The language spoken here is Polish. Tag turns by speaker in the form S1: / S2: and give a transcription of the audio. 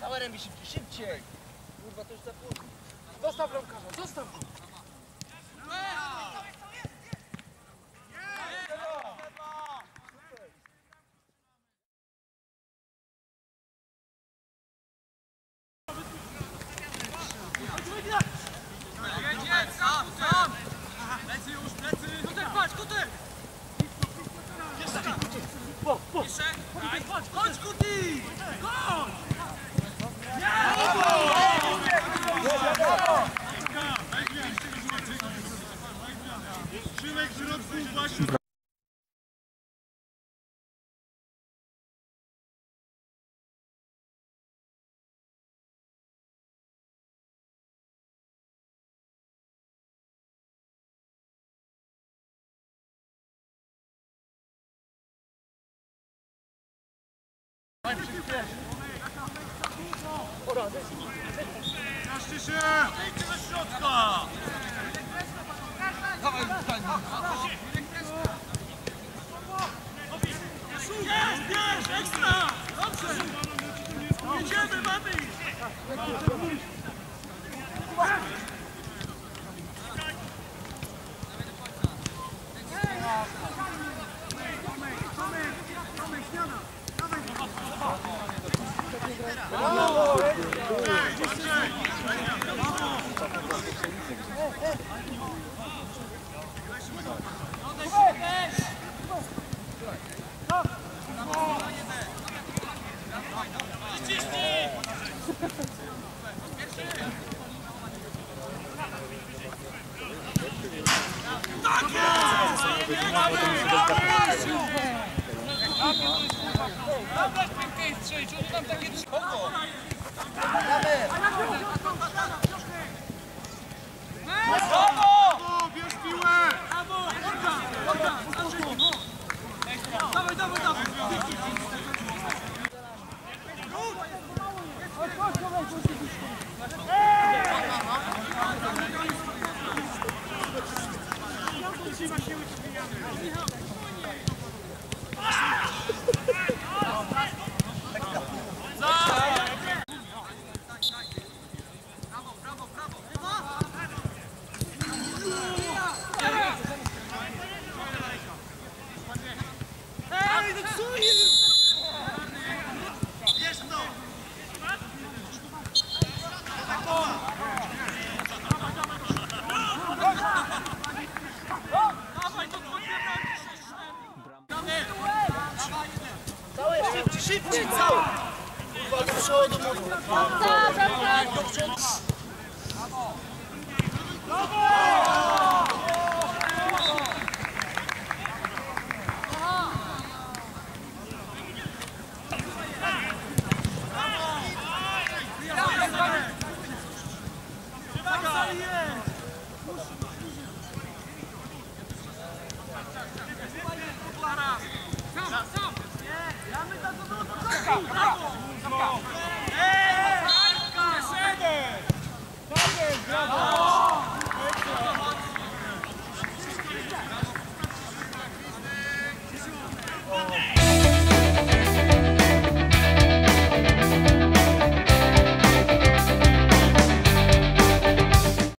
S1: Dawaj Remi, szybciej! Kurwa, to już za późno. Zostaw bramkarza, zostaw go!
S2: Sam! Plecy już, plecy! Kutek, patrz, kutek! Jeszcze! Chodź, Kuti! Chodź! Szymek w środku, właśnie! Zaszczy się! Wejdźcie do środka! Dawaj, jest, ekstra! Dobrze! Jedziemy, mamy! Bierz piłę! Dawaj, dawaj, dawaj!
S1: Szybciej, cały! Kurwa, do przodu, do przodu!